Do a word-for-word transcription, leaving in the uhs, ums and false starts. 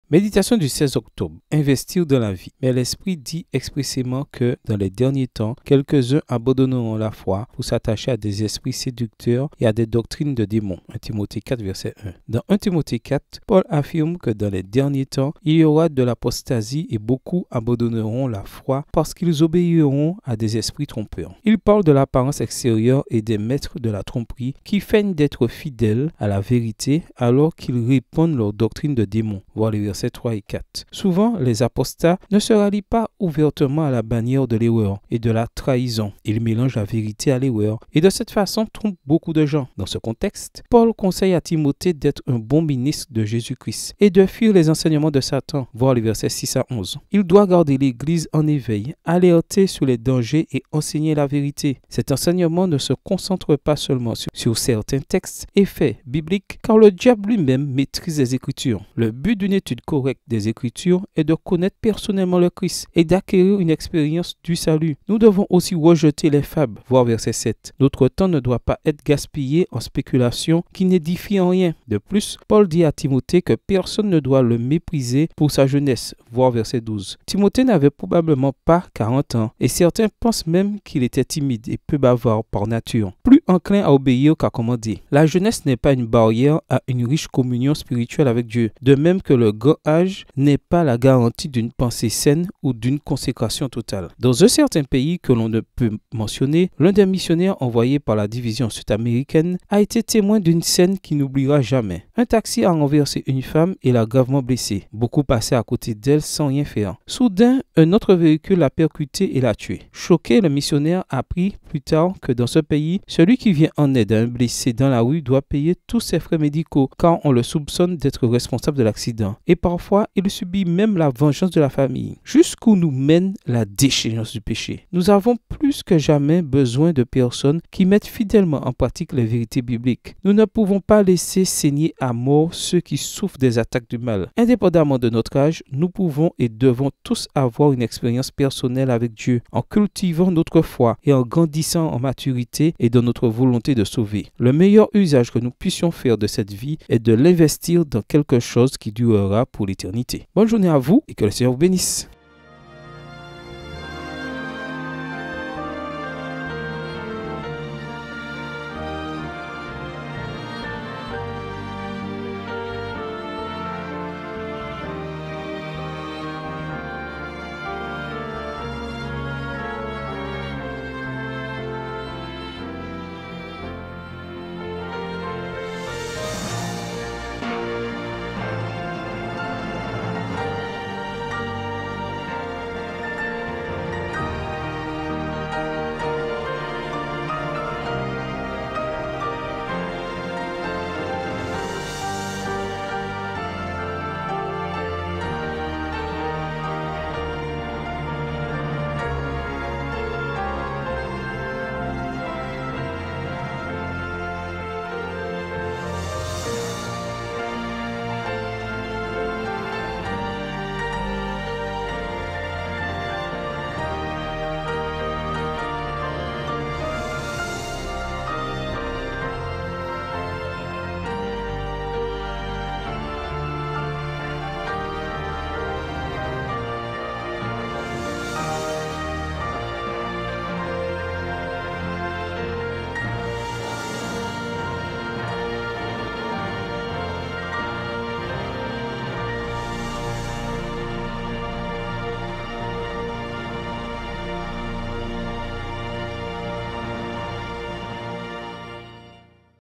Méditation du seize octobre. Investir dans la vie. Mais l'Esprit dit expressément que dans les derniers temps, quelques-uns abandonneront la foi pour s'attacher à des esprits séducteurs et à des doctrines de démons. un Timothée quatre, verset un. Dans un Timothée quatre, Paul affirme que dans les derniers temps, il y aura de l'apostasie et beaucoup abandonneront la foi parce qu'ils obéiront à des esprits trompeurs. Il parle de l'apparence extérieure et des maîtres de la tromperie qui feignent d'être fidèles à la vérité alors qu'ils répandent leur doctrine de démons. Voir les versets trois et quatre. Souvent, les apostats ne se rallient pas ouvertement à la bannière de l'erreur et de la trahison. Ils mélangent la vérité à l'erreur et de cette façon trompent beaucoup de gens. Dans ce contexte, Paul conseille à Timothée d'être un bon ministre de Jésus-Christ et de fuir les enseignements de Satan. Voir les versets six à onze. Il doit garder l'Église en éveil, alerter sur les dangers et enseigner la vérité. Cet enseignement ne se concentre pas seulement sur, sur certains textes et faits bibliques, car le diable lui-même maîtrise les Écritures. Le but d'une étude correcte des Écritures est de connaître personnellement le Christ et d'acquérir une expérience du salut. Nous devons aussi rejeter les fables, voir verset sept. Notre temps ne doit pas être gaspillé en spéculations qui n'édifient en rien. De plus, Paul dit à Timothée que personne ne doit le mépriser pour sa jeunesse, voir verset douze. Timothée n'avait probablement pas quarante ans et certains pensent même qu'il était timide et peu bavard par nature, plus enclin à obéir qu'à commander. La jeunesse n'est pas une barrière à une riche communion spirituelle avec Dieu, de même que le grand âge n'est pas la garantie d'une pensée saine ou d'une consécration totale. Dans un certain pays que l'on ne peut mentionner, l'un des missionnaires envoyés par la division sud-américaine a été témoin d'une scène qu'il n'oubliera jamais. Un taxi a renversé une femme et l'a gravement blessée. Beaucoup passaient à côté d'elle sans rien faire. Soudain, un autre véhicule l'a percutée et l'a tuée. Choqué, le missionnaire a appris plus tard que dans ce pays, celui qui vient en aide à un blessé dans la rue doit payer tous ses frais médicaux car on le soupçonne d'être responsable de l'accident. Et parfois, il subit même la vengeance de la famille. Jusqu'où nous mène la déchéance du péché. Nous avons plus que jamais besoin de personnes qui mettent fidèlement en pratique les vérités bibliques. Nous ne pouvons pas laisser saigner à mort ceux qui souffrent des attaques du mal. Indépendamment de notre âge, nous pouvons et devons tous avoir une expérience personnelle avec Dieu en cultivant notre foi et en grandissant en maturité et dans notre volonté de sauver. Le meilleur usage que nous puissions faire de cette vie est de l'investir dans quelque chose qui durera pour l'éternité. Bonne journée à vous et que le Seigneur vous bénisse.